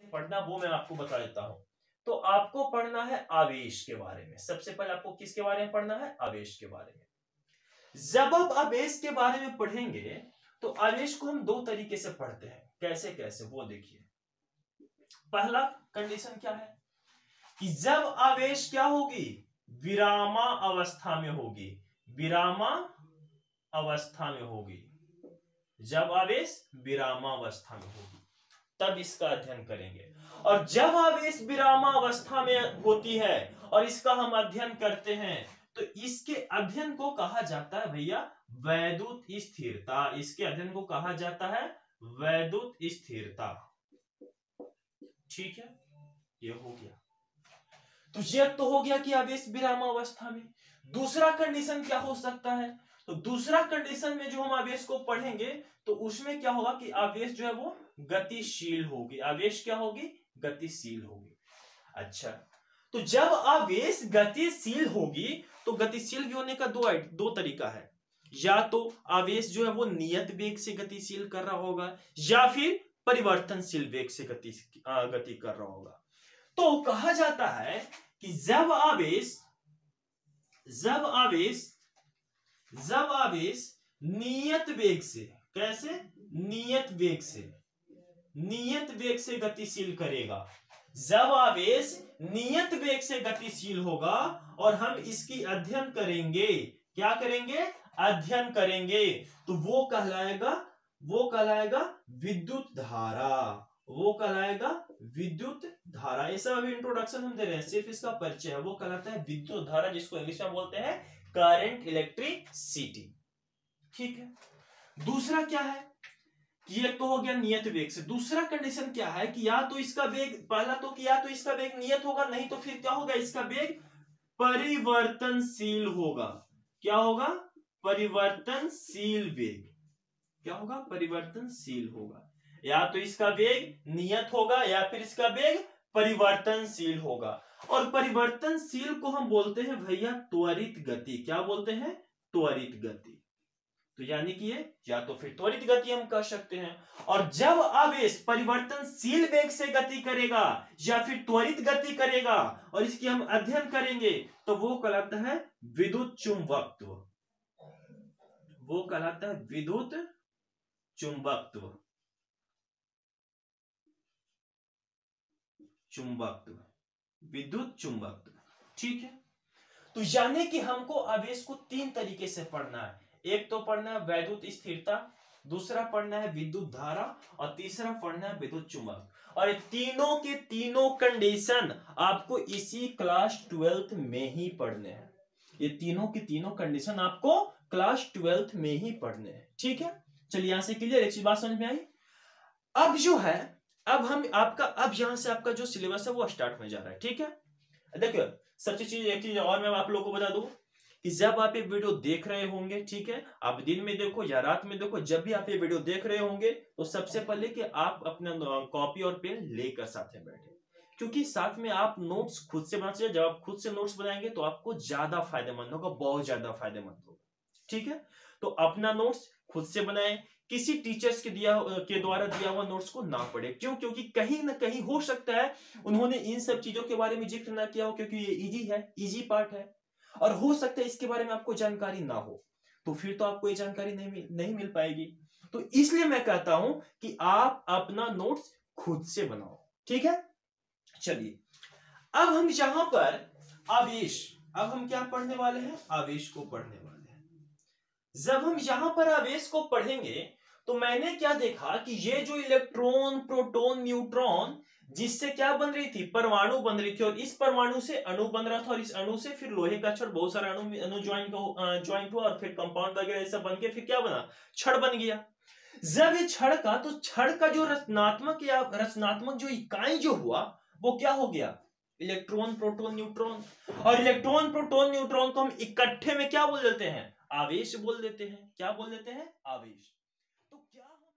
पढ़ना वो मैं आपको बता देता हूं। तो आपको पढ़ना है आवेश के बारे में। सबसे पहले आपको किसके बारे में पढ़ना है? आवेश के बारे में। जब आप आवेश के बारे में पढ़ेंगे तो आवेश को हम दो तरीके से पढ़ते हैं। कैसे कैसे वो देखिए। पहला कंडीशन क्या है कि जब आवेश क्या होगी? विरामा अवस्था में होगी। विरामा अवस्था में होगी। जब आवेश विरामावस्था में होगी तब इसका अध्ययन करेंगे। और जब आवेश विरामावस्था में होती है और इसका हम अध्ययन करते हैं तो इसके अध्ययन को कहा जाता है भैया वैद्युत स्थिरता। इसके अध्ययन को कहा जाता है वैद्युत स्थिरता। ठीक है, ये हो गया। तो ये तो हो गया कि आवेश विरामावस्था में। दूसरा कंडीशन क्या हो सकता है? तो दूसरा कंडीशन में जो हम आवेश को पढ़ेंगे तो उसमें क्या होगा कि आवेश जो है वो गतिशील होगी। आवेश क्या होगी? गतिशील होगी। अच्छा, तो जब आवेश गतिशील होगी तो गतिशील भी होने का दो तरीका है। या तो आवेश जो है वो नियत वेग से गतिशील कर रहा होगा या फिर परिवर्तनशील वेग से गति कर रहा होगा। तो कहा जाता है कि जब आवेश नियत वेग से, कैसे? नियत वेग से गतिशील करेगा। जब आवेश नियत वेग से गतिशील होगा और हम इसकी अध्ययन करेंगे, क्या करेंगे? अध्ययन करेंगे, तो वो कहलाएगा विद्युत धारा। वो कहलाएगा विद्युत धारा। ये सब अभी इंट्रोडक्शन हम दे रहे हैं, सिर्फ इसका परिचय है। वो कहलाता है विद्युत धारा, जिसको इंग्लिश में बोलते हैं करंट इलेक्ट्रिसिटी। ठीक है। दूसरा क्या है कि एक तो हो गया नियत वेग से। दूसरा कंडीशन क्या है कि या तो इसका वेग, पहला तो कि या तो इसका वेग नियत होगा, नहीं तो फिर क्या होगा? इसका वेग परिवर्तनशील होगा। क्या होगा? परिवर्तनशील वेग। क्या होगा? परिवर्तनशील होगा। या तो इसका वेग नियत होगा या फिर इसका वेग परिवर्तनशील होगा। और परिवर्तनशील को हम बोलते हैं भैया त्वरित गति। क्या बोलते हैं? त्वरित गति। तो यानी कि ये या तो फिर त्वरित गति हम कह सकते हैं। और जब आवेश परिवर्तनशील वेग से गति करेगा या फिर त्वरित गति करेगा और इसकी हम अध्ययन करेंगे तो वो कहलाता है विद्युत चुंबकत्व। वो कहलाता है विद्युत चुंबकत्व। विद्युत चुंबकत्व। ठीक है। तो यानी कि हमको आवेश को तीन तरीके से पढ़ना है। एक तो पढ़ना है वैद्युत स्थिरता, दूसरा पढ़ना है विद्युत धारा और तीसरा पढ़ना है विद्युत चुंबक। और तीनों के तीनों कंडीशन आपको इसी क्लास 12th में ही पढ़ने हैं। ये तीनों की तीनों कंडीशन आपको क्लास 12th में ही पढ़ने हैं। ठीक है, चलिए यहां से क्लियर, एक बात समझ में आई। अब जो है, अब यहां से आपका जो सिलेबस है वो स्टार्ट होने जा रहा है। ठीक है, देखिए सबसे चीज एक चीज और मैं आप लोगों को बता दूं कि जब आप ये वीडियो देख रहे होंगे, ठीक है, आप दिन में देखो या रात में देखो, जब भी आप ये वीडियो देख रहे होंगे तो सबसे पहले कि आप अपना कॉपी और पेन लेकर साथ में बैठे, क्योंकि साथ में आप नोट्स खुद से बना चाहिए। जब आप खुद से नोट्स बनाएंगे तो आपको ज्यादा फायदेमंद होगा, बहुत ज्यादा फायदेमंद होगा। ठीक है, तो अपना नोट्स खुद से बनाएं, किसी टीचर्स के द्वारा दिया हुआ नोट्स को ना पढ़े। क्यों? क्योंकि कहीं ना कहीं हो सकता है उन्होंने इन सब चीजों के बारे में जिक्र ना किया हो, क्योंकि ये इजी है, इजी पार्ट है, और हो सकता है इसके बारे में आपको जानकारी ना हो, तो फिर तो आपको ये जानकारी नहीं मिल पाएगी। तो इसलिए मैं कहता हूं कि आप अपना नोट्स खुद से बनाओ। ठीक है, चलिए अब हम यहां पर आवेश, अब हम क्या पढ़ने वाले हैं? आवेश को पढ़ने वाले हैं। जब हम यहां पर आवेश को पढ़ेंगे तो मैंने क्या देखा कि ये जो इलेक्ट्रॉन, प्रोटॉन, न्यूट्रॉन, जिससे क्या बन रही थी? परमाणु बन रही थी, और इस परमाणु से अणु बन रहा था, और इस अणु से फिर लोहे का छड़, बहुत सारा अणु ज्वाइंट हुआ और फिर कंपाउंड वगैरह सब बन के फिर क्या बना? छड़ बन गया। जब ये छड़ का, तो छड़ का जो रचनात्मक जो इकाई जो हुआ वो क्या हो गया? Electron, proton, neutron. और इलेक्ट्रॉन, प्रोटॉन, न्यूट्रॉन को हम इकट्ठे में क्या बोल देते हैं? आवेश बोल देते हैं। क्या बोल देते हैं? आवेश।